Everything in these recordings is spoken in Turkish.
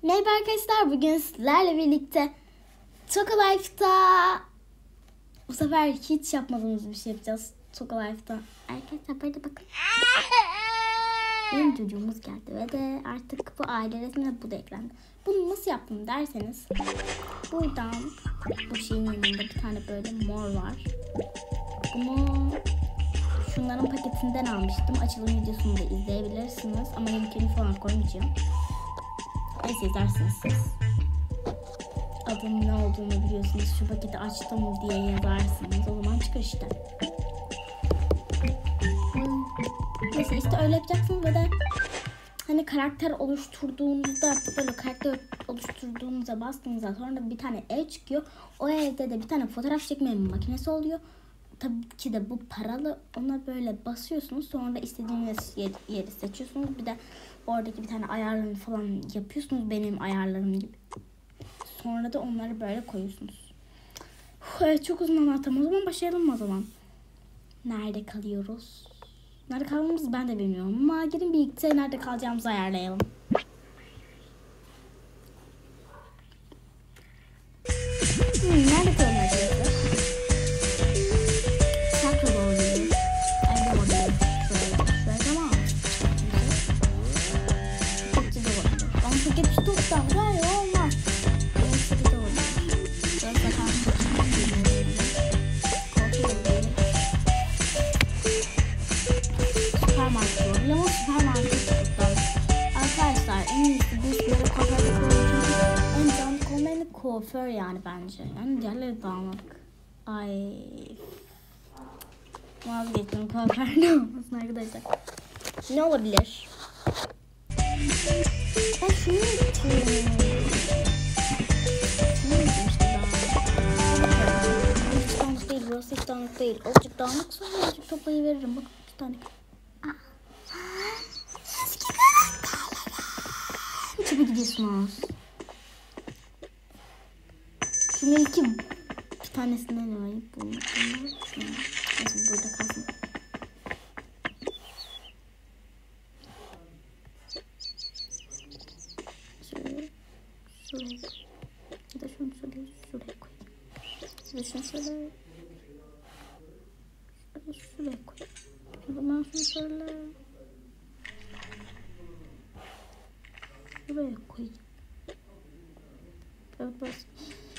Merhaba arkadaşlar, bugün sizlerle birlikte Tokalife'da bu sefer hiç yapmadığımız bir şey yapacağız. Tokalife'da arkadaşlar böyle bakın. Benim çocuğumuz geldi ve de artık bu aile resmine bu da eklendi. Bunu nasıl yaptım derseniz, buradan bu şeyin yanında bir tane böyle mor var. Bunu şunların paketinden almıştım. Açılım videosunu da izleyebilirsiniz ama linkini falan koymayacağım. Neyse izlersiniz siz. Adının ne olduğunu biliyorsunuz. Şu paketi açtım diye yazarsınız. O zaman çıkar işte. Neyse işte öyle yapacaksınız ve de hani karakter oluşturduğunuzda böyle karakter oluşturduğunuza bastığınızda sonra bir tane ev çıkıyor. O evde de bir tane fotoğraf çekme makinesi oluyor. Tabii ki de bu paralı. Ona böyle basıyorsunuz. Sonra istediğiniz yeri seçiyorsunuz. Bir de oradaki bir tane ayarlarını falan yapıyorsunuz. Benim ayarlarım gibi. Sonra da onları böyle koyuyorsunuz. Evet, çok uzun anlattım. O zaman başlayalım o zaman. Nerede kalıyoruz? Nerede kaldığımızı ben de bilmiyorum. Ama gelin birlikte nerede kalacağımızı ayarlayalım. Nerede kalalım arkadaşlar? Kuaför yani bence. Yani diğerleri dağınık. Ay. Vazgeçtim, kuaför ne olmasın arkadaşlar. Ne olabilir? Ben şunu istiyorum. Şunu istemiştim daha. Hiç dağınık değil. Burası hiç dağınık değil. Azıcık dağınık sonra azıcık toplayıveririm. Bak bir tane. Çabuk gidiyorsunuz. Şunu iki bir tanesinden alayım. Bunu. Neyse burada kalsın. Şuraya. Ya da şunu şuraya koy. Ya da şunu şuraya koy. Ben şunu şuraya koy. Evet.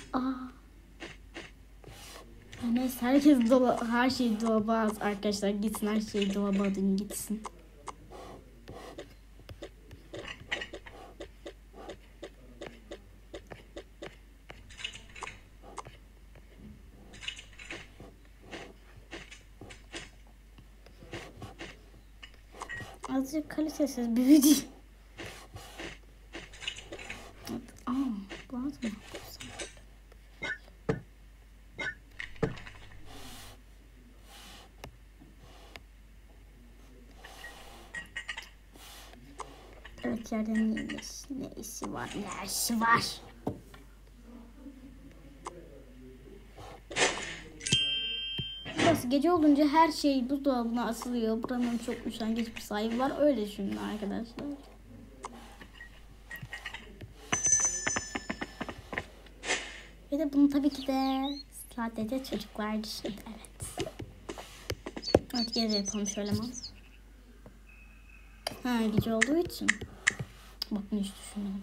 Neyse herkes her şey dolaba az arkadaşlar, gitsin her şey dolaba atın gitsin. Azıcık kalitesiz bir video. Bu az mı? Evet, yerden neymiş? Ne işi var? Ne işi var? Burası gece olunca her şey buzdolabına asılıyor. Buranın çok üşengeç bir sahibi var. Öyle düşünün arkadaşlar. Ve de bunu tabii ki de sadece çocuklar düşünür. Evet. Evet, gece yapalım şöyle mi? Gece olduğu için. Bakın hiç düşünmedim.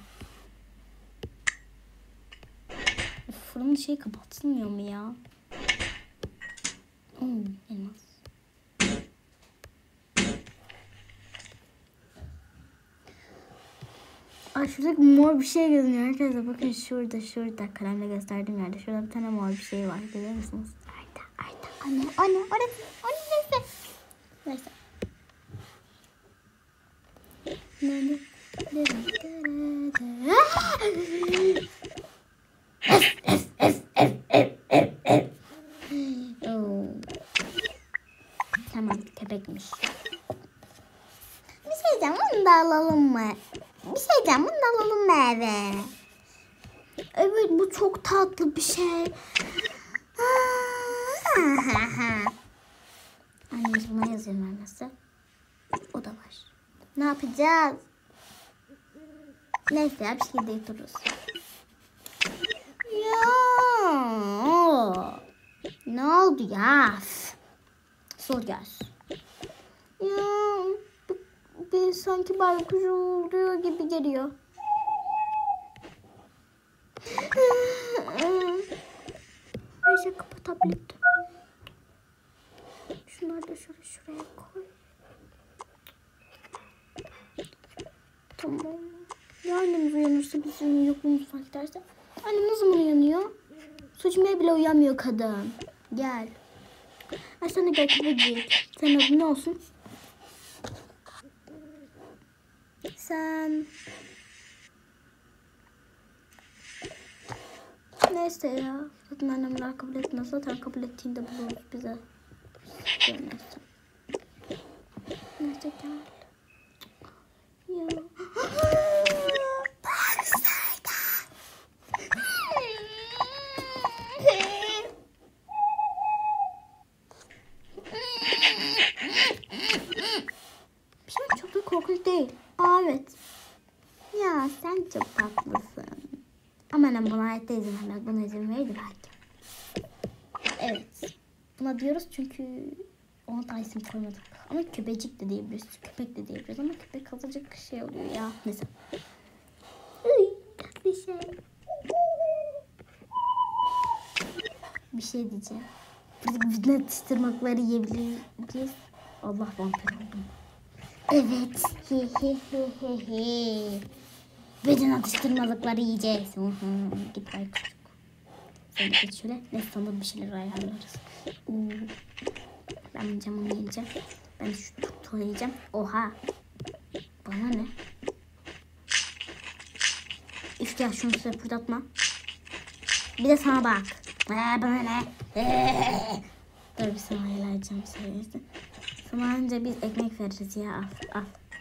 Fırının şeyi kapatılmıyor mu ya? Elmas. Ay, şurada mor bir şey görünüyor arkadaşlar. Bakın şurada kalemle gösterdiğim yerde. Şurada bir tane mor bir şey var. Görüyor musunuz? Anne. Orası. Neyse. Tamam, köpekmiş. Bir şey diyeceğim, bunu da alalım mı? Eve. Evet, bu çok tatlı bir şey. Annemiz buna yazıyor vermezse. O da var. Ne yapacağız? Neyse ya bir şekilde yaparız. Ya ne oldu ya? Sor gelsin. Ya bir sanki baykuş oluyor gibi geliyor. Ayşe kapa tableti. Şunları da şuraya koy. Tamam. Ya annemiz uyanırsa bizim yokluğumuzu fark ederse. Annem ne zaman uyanıyor? Suçmaya bile uyanmıyor kadın. Gel. Ay sana gel kapıcık. Senin adın ne olsun? Sen... Neyse ya. Zaten annemler kabul etmez. Zaten kabul ettiğinde buluruz bize. Neyse. Neyse gel. Ya. Bir şey çok da korkunç değil. Aa evet. Ya sen çok tatlısın. Ama annem buna hayatta izin vermez. Buna izin verirdi belki. Evet. Buna diyoruz çünkü ona da isim koymadık. Ama köpecik de diyebiliriz. Köpek de diyebiliriz. Ama köpek azıcık şey oluyor ya. Neyse. Bir şey. Bir şey diyeceğim. Bütün atıştırmakları yiyebiliriz. Allah vampir oldum. Evet. Bütün atıştırmalıkları yiyeceğiz. Git baykuşuk. Sen de git şöyle. Ne sanırım bir şeyler ayarlarız. Ben camını yiyeceğim. Ben şu tutu yiyeceğim. Oha. Bana ne? Üf ya şunu size fırlatma. Bir de sana bak. Bana ne? Dur bir sana ayarlayacağım sayesinde. Sana önce biz ekmek veririz ya. Al.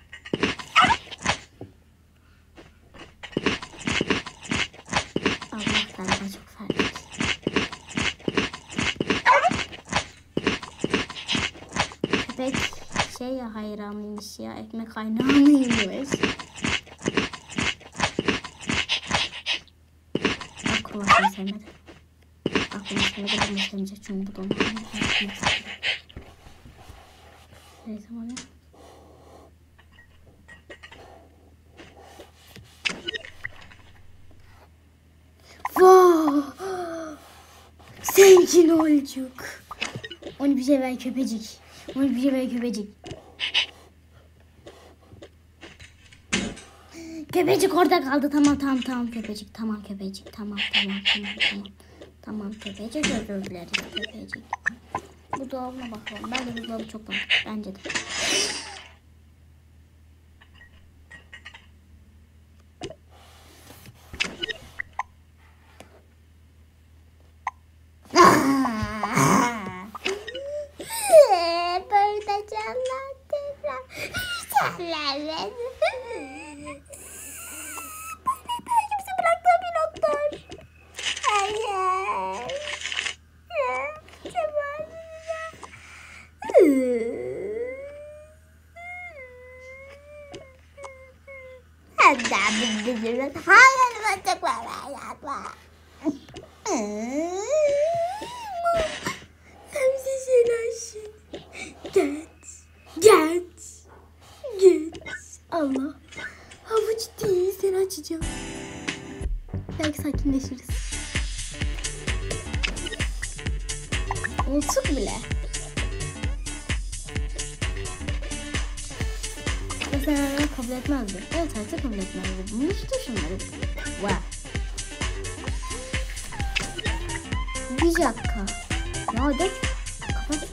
Allah galiba çok verdik. Köpek şey ya hayranıymış ya. Ekmek hayranıymış. Aklıma sevmedi. Aklıma sevmedi. Ben sevmeyecek çünkü bu da onu. Neyse bana. Wow. Zengin olacak. Onu bir şey ver köpecik. Onu bir şey ver köpecik. Köpecik orada kaldı. Tamam köpecik. Tamam köpecik. Tamam. Tamam köpecik, özür dileriz köpecik. Bu dolabına bakalım. Bence bu dolabı çok var. Bence de. Burada canlar tekrar. Kimse bıraktığı bir notlar. Hayır. Hayır bacaklar ayaklar. Hepsi şeylersin. Git. Allah. Havuç değil seni açacağım. Belki sakinleşiriz. Unuttuk bile. Mesela kabul etmezdi. Evet artık kabul etmezdi. Bunu hiç düşünmedim. Wow. Bir dakika. Nerede? Kapat.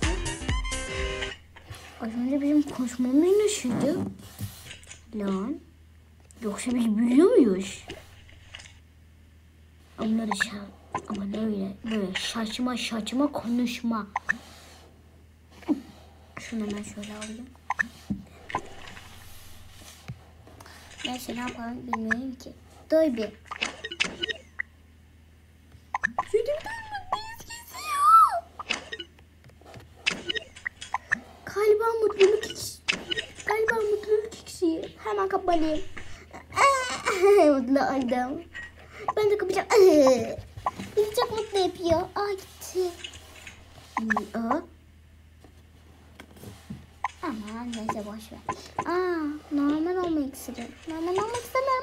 Az önce bizim konuşmamız nasıldı? Lan. Yoksa biz biliyor muyuz? Ama böyle saçma konuşma. Şunu hemen şöyle alayım. Neyse ne yapalım bilmiyorum ki. Dur bir. Galiba mutluluk iksiri. Hemen kapalıyım. Mutlu oldum. Ben de kapacağım. Bizi çok mutlu yapıyor. Aa gitti. Aman neyse boş ver. Normal olma iksiri. Normal olmak istemiyorum.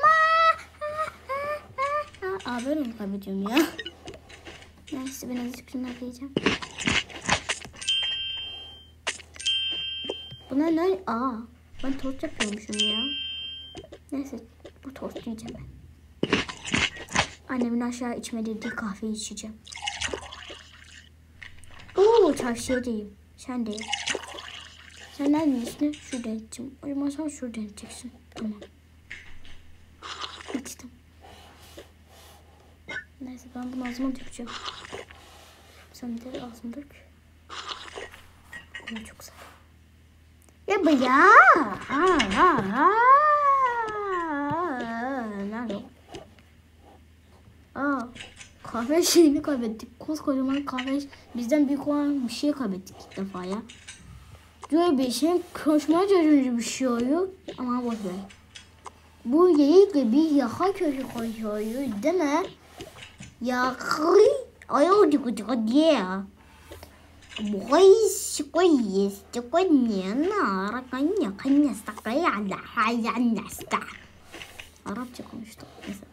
Böyle mi kaybediyorum ya? Neyse ben azıcık şunları yiyeceğim. Buna ne? Ben tost yapıyormuşum ya. Neyse bu tost yiyeceğim ben. Annemin aşağı içmediği kahveyi içeceğim. Çarşıya değil. Sen değil. Sen neredesin? Şurada içeceğim. O zaman sen şurada içeceksin. Tamam. İçtim. Neyse ben bunu ağzıma dökeceğim. Sen de ağzıma dök. Ama çok güzel. Ya bu ya. Nerede o? Kahve şeyini kaybettik. Koskocaman kahve bizden büyük olan bir şey kaybettik ilk defa ya. Böyle bir şey koşmaya çalışınca bir şey oluyor. Ama boş ver. Bu yayıkla bir yaka köşe koşuyor değil mi? Yakı ayağı tıkı diye. Bu şikoyes çıkonyana rakanya kanya sakaya la hayana sta. Arapça konuştuk mesela.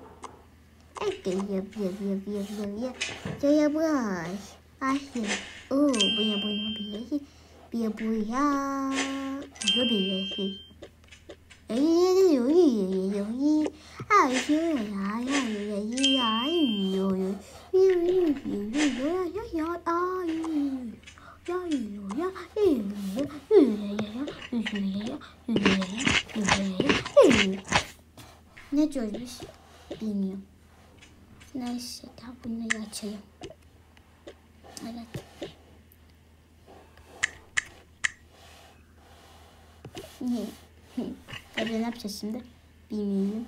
Yap. Saya brush. Akhir. Ne diyormuş? Bilmiyorum. Neyse bunu açayım. Evet. Tabii ne yapacağız şimdi? Bilmiyorum.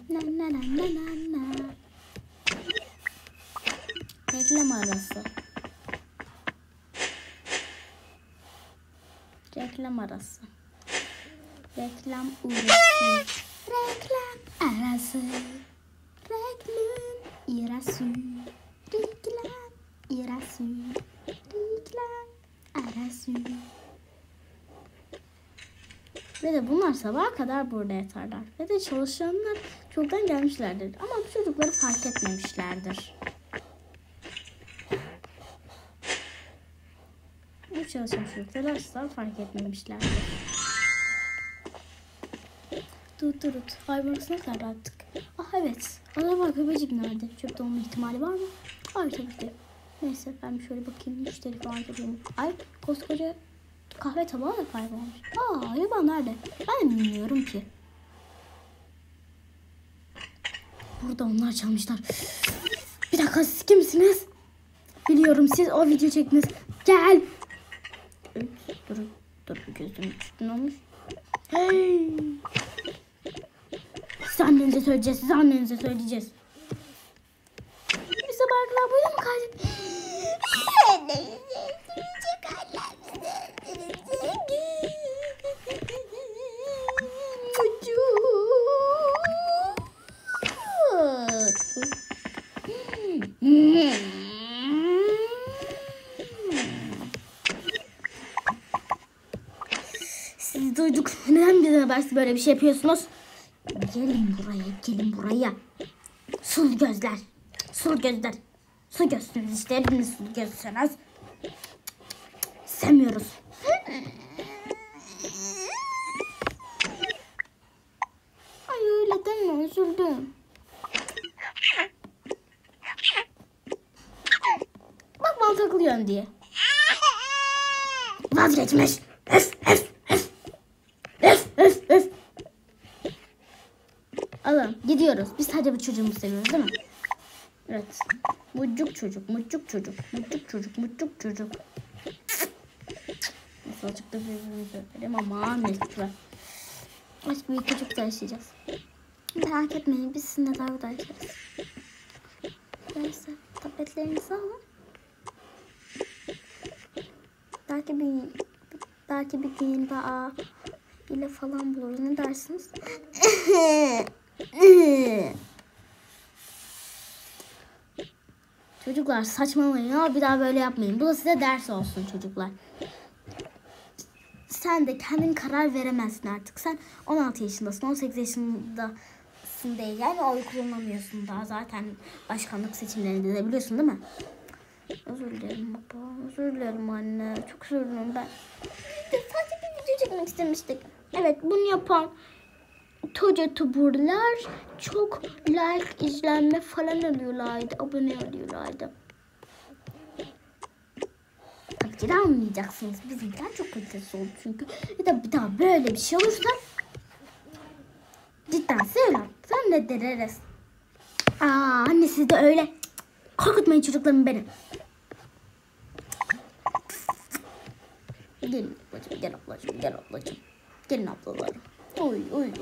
Reklam arası. Reklam arası. Reklam arası. Reklam arası. Ve de bunlar sabaha kadar burada yatarlar. Ve de çalışanlar çoktan gelmişlerdir. Ama bu çocukları fark etmemişlerdir. Bu çalışan çocukları asla fark etmemişlerdir. Tut. Hayvanısına kadar attık. Evet. Acaba köpecik nerede? Çöpte olma ihtimali var mı? Hayır tabii ki. Neyse ben bir şöyle bakayım. Müşteri falan yapayım. Koskoca kahve tabağı da kaybolmuş. Hayvan nerede? Ben de bilmiyorum ki. Burada onlar çalmışlar. Bir dakika siz kimsiniz? Biliyorum siz o video çektiniz. Gel. Dur bir gözüm üstüne olmuş. Hey. Size annenize söyleyeceğiz. Bir sabah kadar burada mı kaldık? Siz duyduk. Neden bize habersiz böyle bir şey yapıyorsunuz? Gelin buraya. Sulu gözler. Su gözsünüz işte. Hepiniz sulu gözsünüz. Sevmiyoruz. Ay öyle deme, üzüldüm. Bak bana takılıyorsun diye. Vazgeçmiş. Öf. Alın gidiyoruz. Biz sadece bu çocuğumuzu seviyoruz değil mi? Evet. Mucuk çocuk. Nasıl açıkta birbirimizi öpelim ama lütfen. Aşk birlikte çok yaşayacağız. Merak etmeyin biz sizinle daha da yaşarız. Neyse tabletlerinizi alın. Belki bir gün yeni bir ile falan buluruz. Ne dersiniz? Çocuklar saçmalamayın ya, bir daha böyle yapmayın. Bu da size ders olsun çocuklar. Sen de kendin karar veremezsin artık. Sen 16 yaşındasın, 18 yaşındasın değil. Yani oy kullanamıyorsun daha, zaten başkanlık seçimlerinde de biliyorsun değil mi? Özür dilerim baba, özür dilerim anne. Çok özür dilerim ben. Sadece bir video çekmek istemiştik. Evet, bunu yapan YouTuber'lar çok like, izlenme falan alıyorlardı. Abone alıyorlardı. Tabii ki de anlayacaksınız. Bizimkiler çok kalitesiz oldu çünkü. Bir daha böyle bir şey olursa cidden sen ne dereriz. Anne siz de öyle. Korkutmayın çocuklarımı benim. Gelin ablacığım, gel ablacığım, gel ablacığım. Gelin ablalarım. Oy.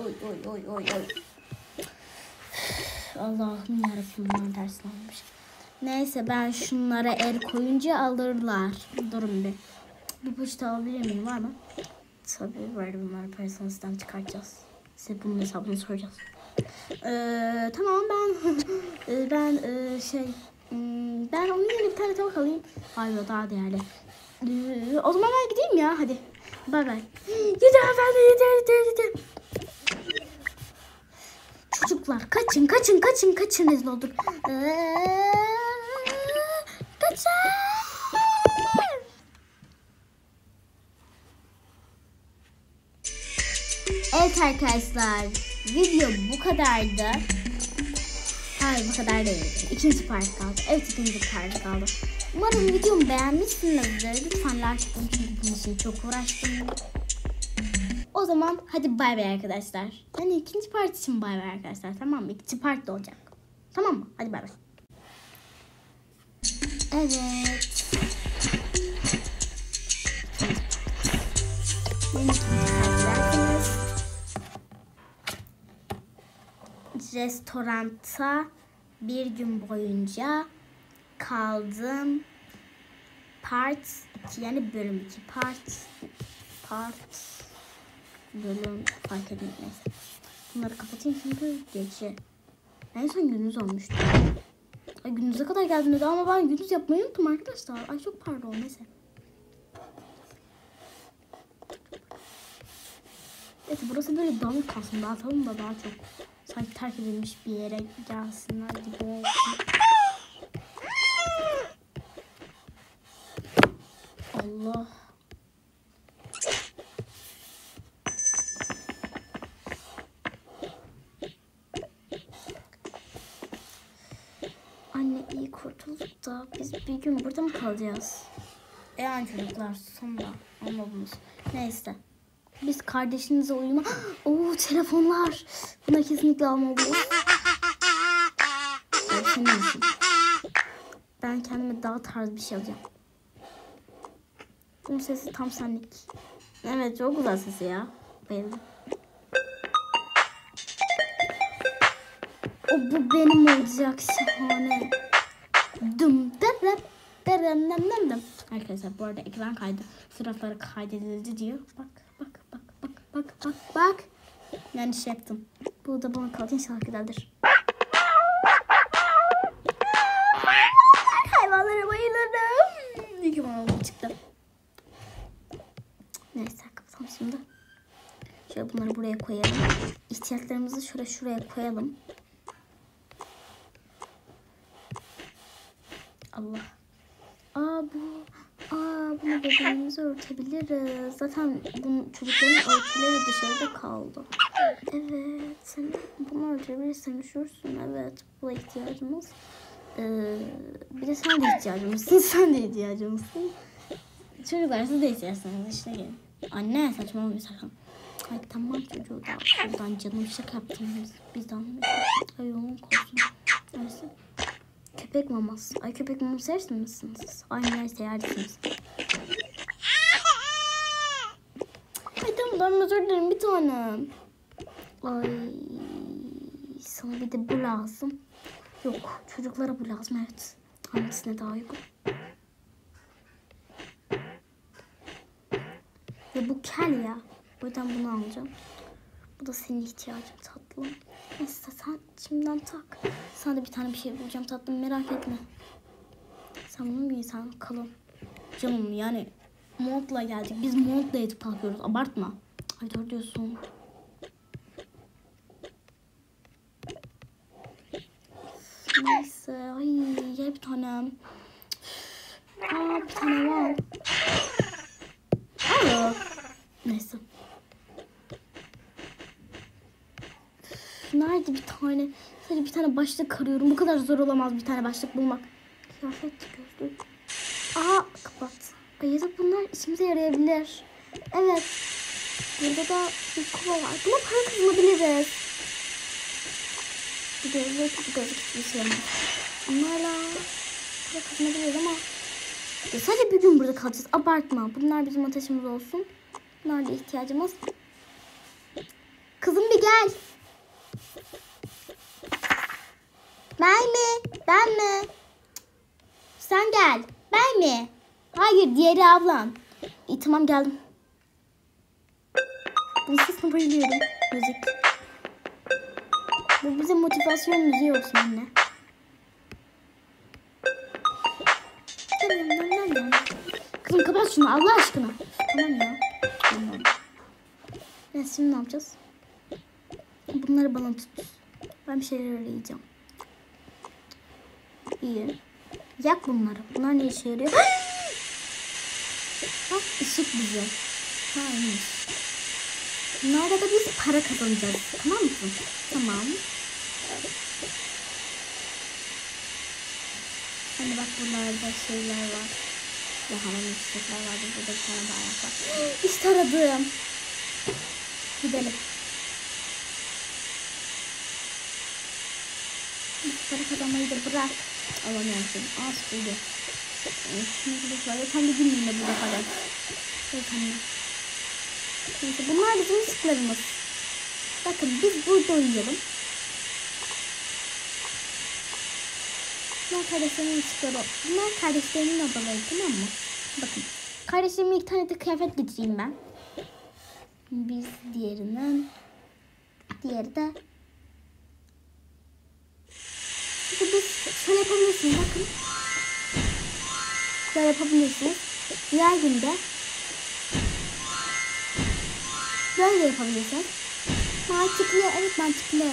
Allah'ım yarabbim, bunlar ters olmuş. Neyse, ben şunlara el koyunca alırlar. Durun bir. Bir poşet alabilir miyim, var mı? Tabii var, bunları personelden çıkartacağız. Size bunun hesabını soracağız. Tamam, ben onun yerine bir tane tavuk alayım. Hayır, daha değerli. O zaman ben gideyim ya, hadi. Bay bay. Yeter. Çocuklar kaçın rezil olduk. Kaçın. Evet arkadaşlar, video bu kadardı. Hayır, bu kadar değil. İkinci part kaldı. Evet, ikinci part kaldı. Umarım videomu beğenmişsinizdir. Lütfen like atın çünkü bunun için çok uğraştım. O zaman hadi bay bay arkadaşlar. Yani ikinci part için bay bay arkadaşlar, tamam mı? İkinci part da olacak. Tamam mı? Hadi bay bay. Evet. Yeni ikinci part derseniz restoranta bir gün boyunca kaldım. Part 2, yani bölüm 2. Part bölüm fark etmez. Neyse. Bunları kapatayım çünkü gece. En son gündüz olmuştu. Ay, gündüze kadar geldim dedi ama ben gündüz yapmayı unuttum arkadaşlar. Ay çok pardon, neyse. Evet, burası böyle dağınık kalsın. Dağıtalım da daha çok sanki terk edilmiş bir yere gelsinler gibi olsun. Allah. Anne iyi kurtulduk da biz bir gün burada mı kalacağız? Yani çocuklar sonra anladınız. Neyse. Biz kardeşinize uyuma... Oo, telefonlar. Bunları kesinlikle almalıyız. Sen ne misin? Ben kendime daha tarz bir şey alacağım. Bunun sesi tam senlik. Evet, çok güzel sesi ya. Bayıldım. O bu benim olacak, şahane. Dum derem derem. Arkadaşlar bu arada ekran kaydı fotoğrafları kaydedildi diyor. Bak. Yani şey yaptım. Bu da bana kaldı, inşallah güzeldir. Hayvanlara bayılırım. İyi ki bana bu çıktı. Neyse, kapatalım şimdi. Şöyle bunları buraya koyalım. İhtiyaçlarımızı şuraya koyalım. Allah. Bunu bebeğimizi örtebiliriz. Zaten bunun çocukların örtüleri dışarıda kaldı. Evet, sen bunu örtebilirsen üşürsün. Evet, buna ihtiyacımız. Bir de sen de ihtiyacımızsın. Çocuklar siz de isterseniz işte gelin. Anne saçmalama sakın. Ay tamam çocuğu da şuradan canım şaka yaptım. Biz anlıyoruz. Ay yolun korksun. Neyse. Köpek maması. Ay köpek maması seversin misiniz siz? Ay neyse yersiniz. Ay tamam, özür dilerim bir tanem. Ay sana bir de bu lazım. Yok, çocuklara bu lazım, evet. Hangisine daha uygun? Ve bu kel ya. O yüzden bunu alacağım. Bu da senin ihtiyacın tatlım. Neyse sen şimdiden tak. Sana da bir tane bir şey bulacağım tatlım, merak etme. Sen bunu bir insan kalın. Canım yani montla geldik. Biz montla yatıp kalkıyoruz. Abartma. Ay doğru diyorsun. Neyse. Ay gel bir tanem. Aa bir tane var. Aa. Neyse. Nerede bir tane? Sadece bir tane başlık arıyorum. Bu kadar zor olamaz bir tane başlık bulmak. Kıyafet, gözlük. Aa kapat. Ay ya da bunlar işimize yarayabilir. Evet. Burada da bir kova var. Buna para kazanabiliriz. Bir gözlük, bir gözlük hiçbir şey olmaz. Bunlarla para kazanabiliriz ama ya sadece bir gün burada kalacağız. Abartma. Bunlar bizim ateşimiz olsun. Bunlar da ihtiyacımız. Kızım bir gel. Ben mi? Ben mi? Sen gel. Ben mi? Hayır, diğeri ablam. İyi tamam geldim. Bu sesine bayılıyorum. Müzik. Bu bize motivasyon müziği olsun anne. Kızım kapat şunu Allah aşkına. Tamam ya. Tamam. Evet şimdi ne yapacağız? Bunları bana tut. Ben bir şeyler arayacağım. İyi. Yak bunları. Bunlar ne işe yarıyor? Bak ışık bize. Ha iyiymiş. Bunlarla da biz para kazanacağız. Tamam mı? Tamam. Hani bak buralarda şeyler var. Daha ne çiçekler var. Burada bir tane daha ayak var. İşte aradım. Gidelim. Para kazanmayı da bırak. Alamıyorsun. Az buydu. Şunu da tam da bilmiyorum da burada para. Evet anne. Neyse bunlar bizim ışıklarımız. Bakın biz burada uyuyalım. Bunlar kardeşlerimin ışıkları. Bunlar kardeşlerimin odaları tamam mı? Bakın. Kardeşlerime ilk tane de kıyafet getireyim ben. Biz diğerinden. Diğeri de. İşte biz şöyle yapabilirsiniz bakın. Böyle yapabilirsiniz. Diğer günde böyle yapabilirsiniz. Mantıklı, evet mantıklı.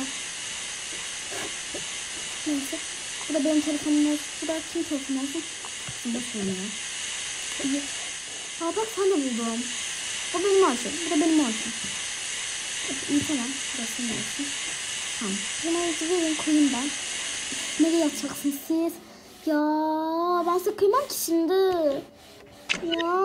Neyse. Bu da benim telefonum olsun. Bu da kim telefonu olsun? Boş ver ya. İyi. Aa bak sen de buldum. O benim olsun. Bu da benim olsun. İyi tamam. Burası ne olsun? Tamam. Bunları verin koyayım ben. Nereye yatacaksınız siz? Ya ben size kıymam ki şimdi. Ya.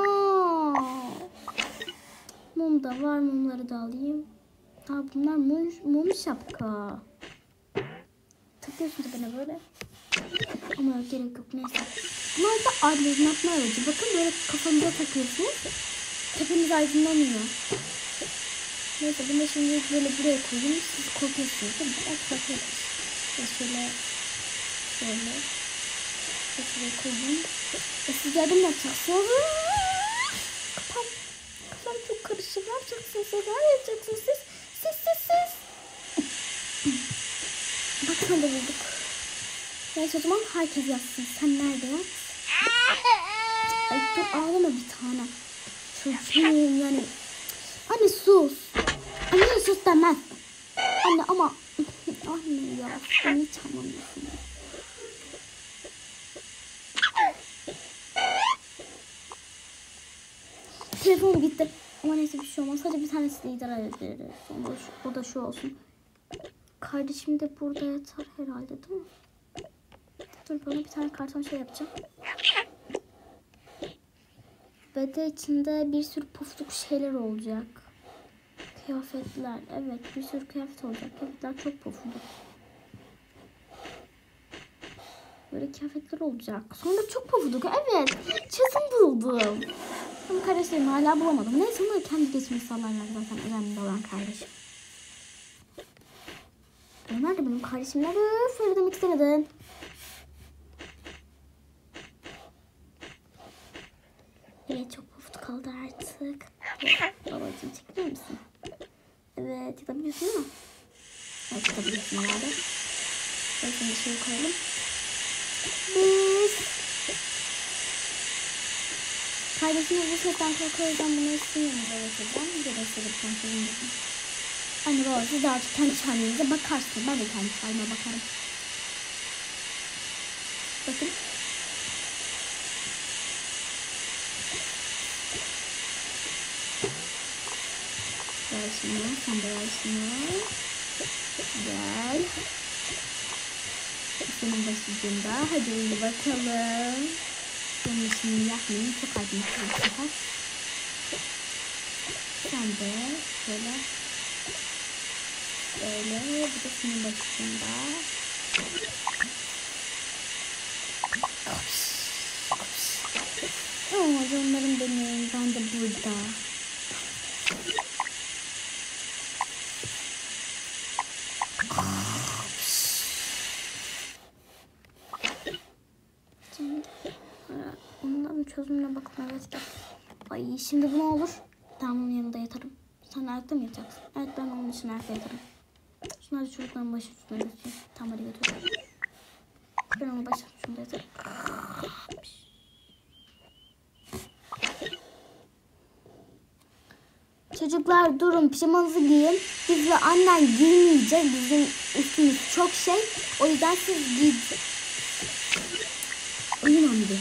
Mum da var. Mumları da alayım. Aa bunlar mum şapka. Takıyorsunuz bana böyle. Ama gerek yok neyse. Bunlar da aydınlatma aracı. Bakın böyle kafanıza takıyorsunuz. Tepeniz aydınlanıyor. Neyse bunu şimdi böyle buraya koyayım. Siz korkuyorsunuz değil mi? Evet korkuyorsunuz. Şöyle. Şuraya koyayım. Siz yardım yapacaksınız. Kafam çok karışık. Ne yapacaksınız? Ne yapacaksınız siz? Siz. Bak sen de bulduk. Neyse o zaman herkes yatsın. Sen nerede yat? Ay dur ağlama bir tane. Çocuğum yani. Anne sus. Anne sus demez. Anne ama. Anne ya. Sen hiç anlamıyorsun. Telefon gitti. Ama neyse bir şey olmaz. Sadece bir tanesi de idare ederiz. O da şu olsun. Kardeşim de burada yatar herhalde değil mi? Dur bana bir tane karton şey yapacağım. Ve de içinde bir sürü pufluk şeyler olacak. Kıyafetler. Evet bir sürü kıyafet olacak. Kıyafetler çok pufluk. Böyle kıyafetler olacak. Sonra çok pufluk. Evet. Çözüm buldum. Ama kardeşlerimi hala bulamadım. Neyse onları kendi geçmiş sağlarlar zaten önemli olan kardeşim. Nerede benim kardeşim? Nerede? Öyle demek istemedin. Evet çok pufut kaldı artık. Babacığım çekilir misin? Evet yapabiliyorsun değil mi? Açabilirsin herhalde. Şimdi bir şey koyalım. Biz kardeşimiz bu sesten korkuyor. O yüzden bunu üstüne yanında yapacağım. Gerisi bir kontrolüm dedim. Anne baba siz de artık kendi halinize bakarsınız. Ben de kendi halime bakarım. Bakın. Ver şunu. Sen de ver şunu. Gel. Senin başucunda. Hadi uyu bakalım. Bunun işini yapmayın. Çok acımışsın bu sefer. Sen de şöyle. Böyle. Bu da senin başucunda. Oh canlarım benim. Ben de burada. Ondan çözümüne bakın. Evet gel. Ay şimdi bu ne olur? Tamam onun yanında yatarım. Sen ayakta mı yatacaksın? Evet ben onun için ayakta yatarım. Şunları çocukların başı üstüne götüreyim. Tamam hadi götür. Ben onun başı üstünde yatarım. Çocuklar durun pijamanızı giyin. Biz ve annen giymeyecek. Bizim üstümüz çok şey. O yüzden siz giyin. Uyan bir.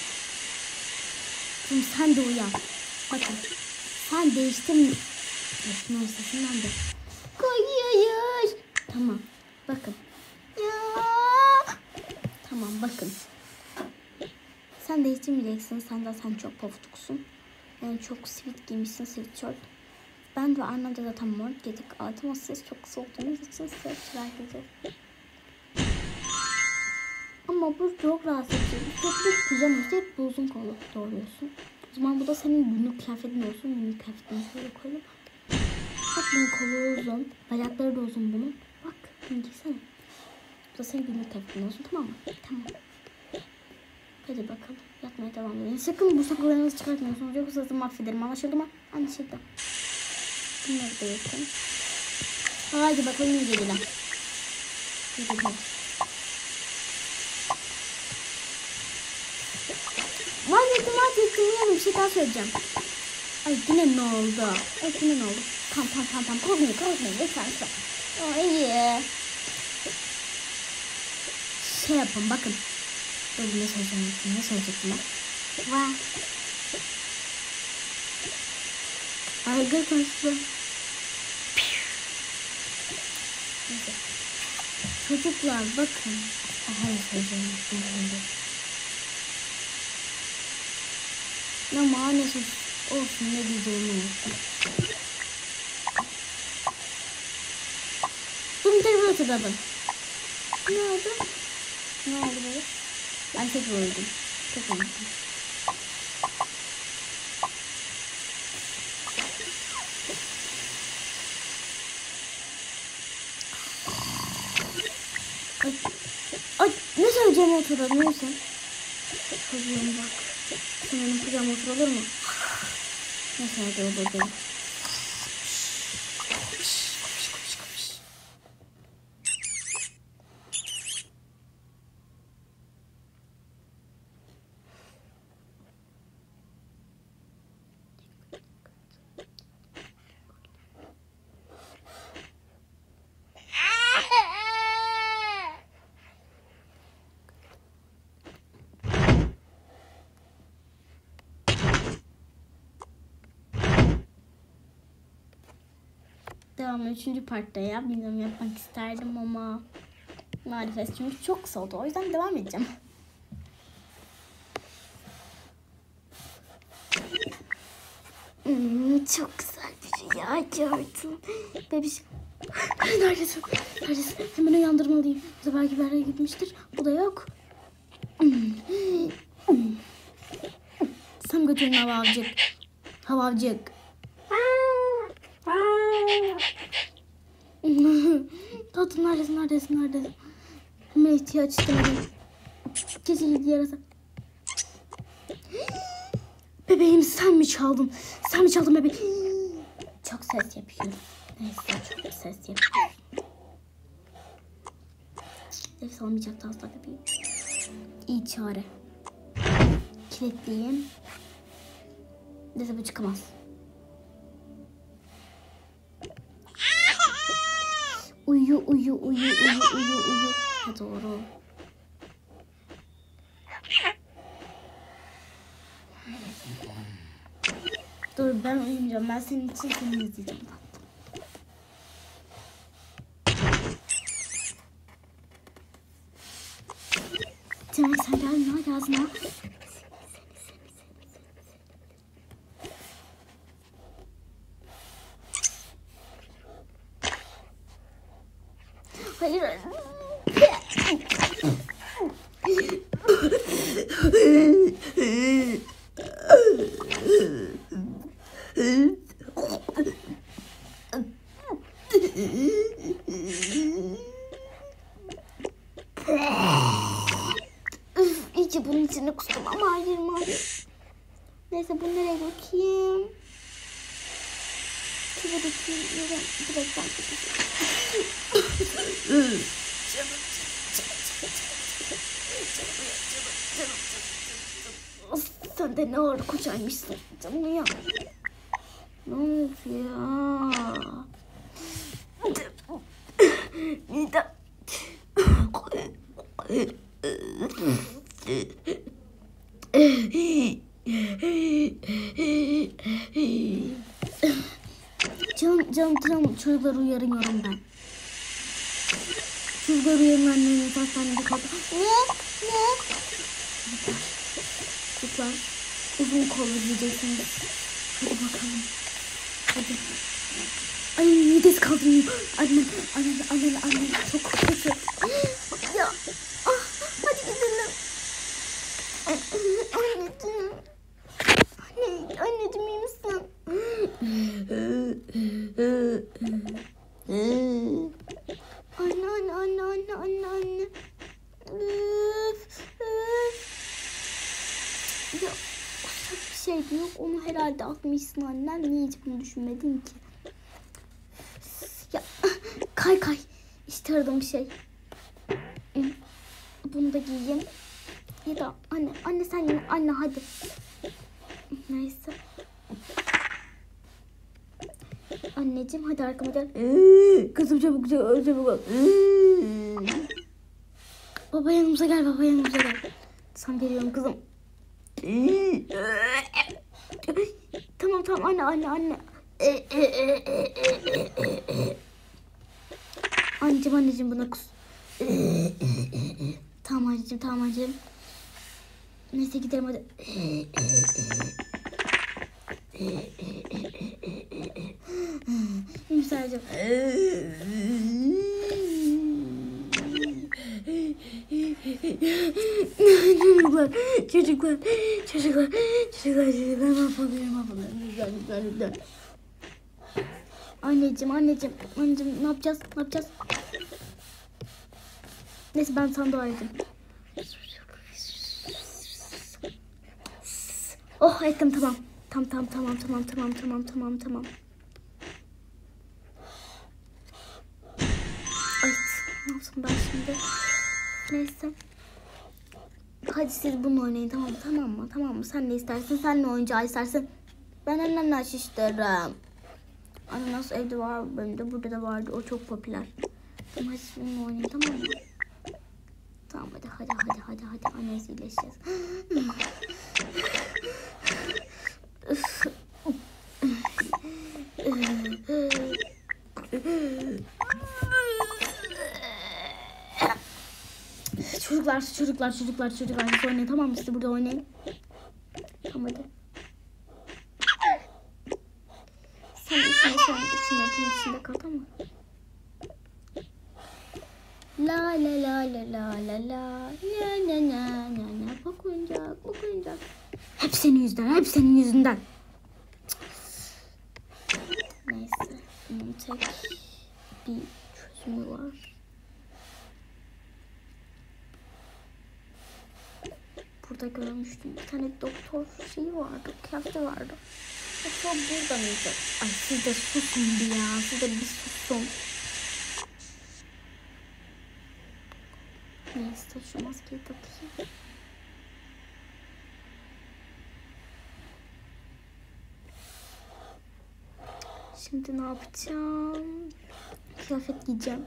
Şimdi sen de uyan. Bakın. Sen değiştin mi? Şunun sesinden de. Hayır. Tamam. Bakın. Ya. Tamam bakın. Sen değiştirmeyeceksin. Sen çok poftuksun. Yani çok sivit giymişsin sweatshirt. Ben ve annem de zaten mont giydik. Altıma siz çok kısa olduğunuz için size sıra giyeceğiz. Ama bu çok rahatsız edici. Çok büyük pijaması hep uzun kollu doğruyorsun. O zaman bu da senin günlük kıyafetin olsun. Günlük kıyafetini şöyle koyalım. Bak bunun kolu uzun. Bacakları da uzun bunun. Bak bunu giysene. Bu da senin günlük kıyafetin olsun tamam mı? Tamam. Hadi bakalım. Yatmaya devam edelim. Sakın bu sakallarınızı çıkartmıyorsunuz. Yoksa sizi mahvederim. Anlaşıldı mı? Anlaşıldı. Bunları da yapalım. Hadi bakalım iyi geceler. İyi geceler. Vazgeçtim. Bir şey daha söyleyeceğim. Ay yine ne oldu? Tamam. Korkmayın. Lütfen. Ay. Şey yapın bakın. Dur ne söyleyecektim ben? Vay. Aygır konuştu. Çocuklar bakın. Aha söyleyeceğim. Ya maalesef olsun ne diyeceğimi unuttum. Dur bir telefon hatırladım. Ne oldu böyle? Ben tekrar öldüm. Çok unuttum. Ay ne söyleyeceğimi hatırladım neyse. Çocuğum bak. Sen benim kucağıma otur olur mu? Neyse hadi olur değil. Devamlı 3. partta ya. Bilmiyorum yapmak isterdim ama maalesef çünkü çok kısa oldu. O yüzden devam edeceğim. Çok güzel bir rüya gördüm. Bebiş. Neredesin? Hemen uyandırmalıyım. Bu sefer gibi araya gitmiştir. Bu da yok. Sen götürün havavcık. Tatlım neredesin? Hemen ihtiyaç istemedim. Kesinlikle yarasa. Bebeğim sen mi çaldın bebeğim? Çok ses yapıyorum. Neyse çok ses yapıyorum. Nefes almayacaktı asla köpeğim. İyi çare. Kilitleyeyim. Neyse bu çıkamaz. Uyu. Ha doğru. Dur ben uyumayacağım. Ben senin için seni izleyeceğim. Demek sen geldin ha ağzına. Hayır. İyice bunun içine kustum ama hayır. Neyse bunu nereye dökeyim? Şuraya dökeyim. Direkten sen de ne ağır kocaymışsın canım ya. Ne oldu ya? Nida. Canım çocukları uyarıyorum ben. Çocukları uyarın annenin hastanede kaldı. Ne? Çocuklar uzun kollu giyeceksiniz. Hadi bakalım. Hadi. Ay midesi kaldırmıyor. Anne çok kötü. Ya. Hadi gidelim. Anneciğim iyi misin? Anne. Ya bir şey de yok. Onu herhalde atmışsın annen. Niye hiç bunu düşünmedin ki? Ya kay. İşte aradığım şey. Bunu da giyeyim. Ya da anne sen yine anne hadi. Neyse. Anneciğim hadi arkama gel. Kızım çabuk. Baba yanımıza gel. Sen geliyorum kızım. Tamam anne. Anneciğim buna kus. Tamam anneciğim. Neyse gidelim hadi. Sadece. Çocuklar mahvoluyorum. Lütfen. Anneciğim ne yapacağız? Neyse ben sana dua edeyim. Oh ettim tamam. Tamam. Ay ne yapsam ben şimdi? Neyse. Hadi siz bunu oynayın tamam mı? Sen ne istersin? Sen ne oyuncağı istersin? Ben annemle şiştiririm. Ananas evde var, benim de burada da vardı. O çok popüler. Tamam hadi siz bunu oynayın tamam mı? Tamam hadi anneniz iyileşeceğiz. Çocuklar siz oynayın tamam mı? Siz burada oynayın. Tamam hadi. Sen içinde bunun içinde kal tamam mı? La bak oyuncak. Hep senin yüzünden. Neyse bunun tek bir çözümü var. Burada görmüştüm bir tane doktor şeyi vardı, kıyafeti vardı. Doktor burada mıydı? Ay siz de susun bir ya, siz de bir susun. Neyse şu maskeyi takayım. Şimdi ne yapacağım? Kıyafet giyeceğim.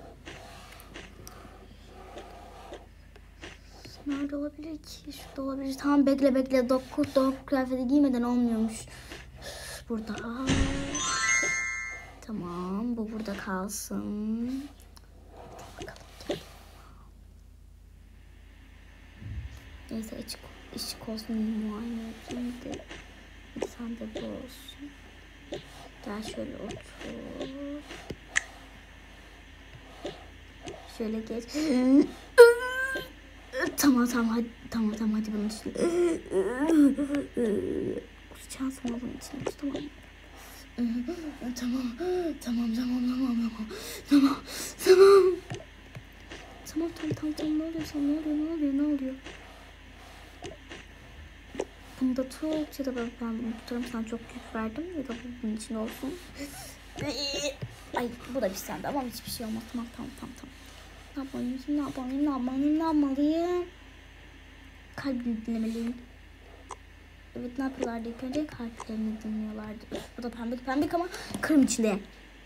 Nerede olabilir ki? Şurada olabilir. Tamam bekle. Dog kıyafeti giymeden olmuyormuş. Burada. Tamam bu burada kalsın. Neyse içik olsun muayene edeyim de. Sen de bu olsun. Gel şöyle otur. Şöyle geç. Tamam hadi bunun üstüne. Kusacağım sana bunun içine. Tamam. Ne oluyor? Bunu da tut ya da ben bunu tutarım. Sana çok yük verdim ya da bunun için olsun. Ay bu da bir sende ama hiçbir şey olmaz. Tamam. Ne yapmalıyım? Kalbini dinlemeliyim. Evet ne yapıyorlardı ilk önce? Kalplerini dinliyorlardı. Bu da pembe ama kırım içinde.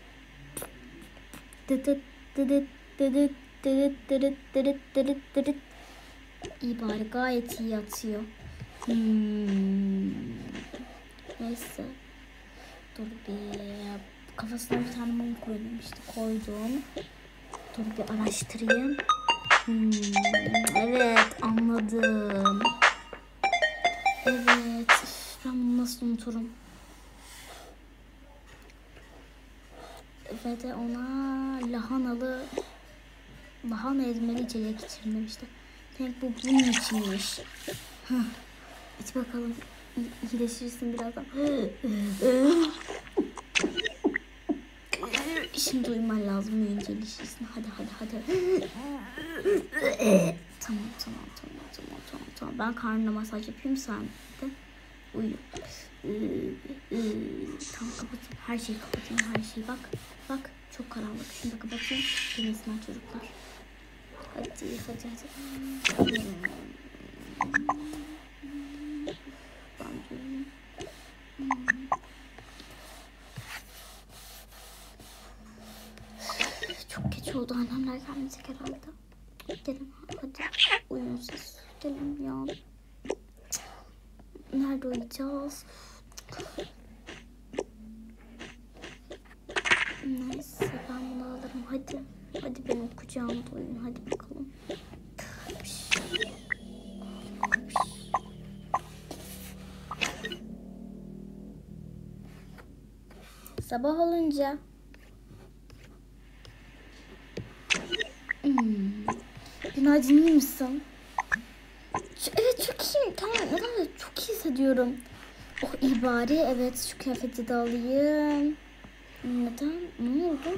İyi bari gayet iyi atıyor. Neyse. Dur bir kafasına bir tane mum koydum işte koydum. Dur bir araştırayım. Evet anladım. Evet ben bunu nasıl unuturum? Ve de ona lahana ezmeli içecek içirin demişti. Demek bu bunun içinmiş. İç bakalım. İyileşirsin birazdan. Şimdi uyuman lazım. Uyuyunca iyileşirsin. Hadi. Tamam. Ben karnına masaj yapayım sen de uyu. Tamam kapatayım. Her şeyi kapatayım. Bak. Çok karanlık. Şunu da kapatayım. Dinlesinler çocuklar. Hadi. Çok geç oldu. Annemler gelmeyecek herhalde. Gelin hadi. Uyuyun siz. Gelin ya. Nerede uyuyacağız? Neyse ben bunu alırım. Hadi benim kucağımda uyuyun. Hadi bakalım. Sabah olunca günaydın, iyi misin? Evet çok iyiyim. Tamam çok iyi hissediyorum. Oh iyi bari. Evet şu kıyafeti de alayım. Neden? Ne oldu?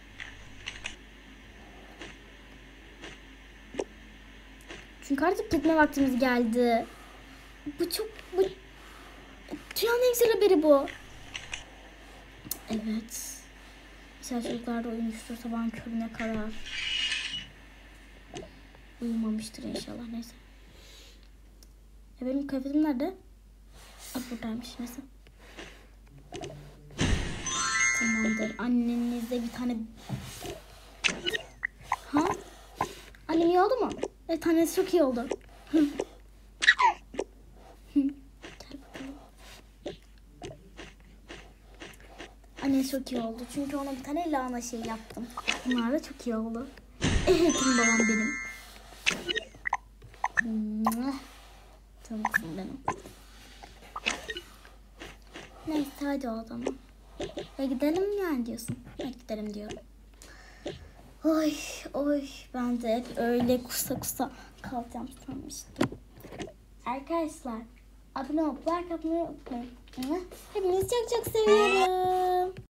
Çünkü artık gitme vaktimiz geldi. Bu dünyanın en güzel haberi bu. Evet. Mesela çocuklar da uyumuştur sabahın körüne kadar. Uyumamıştır inşallah. Neyse. Benim kıyafetim nerede? Buradaymış. Neyse. Tamamdır. Annenizde bir tane... Annem iyi oldu mu? Evet annesi çok iyi oldu. Gel bakalım. Annesi çok iyi oldu. Çünkü ona bir tane lahana şey yaptım. Bunlar da çok iyi oldu. Kim babam benim. Canım kızım benim. Neyse hadi o zaman. Gidelim yani diyorsun. Evet gidelim diyorum. Oy ben de hep öyle kusa kalacağım sanmıştım. Arkadaşlar abone olup like atmayı unutmayın. Hepinizi çok seviyorum.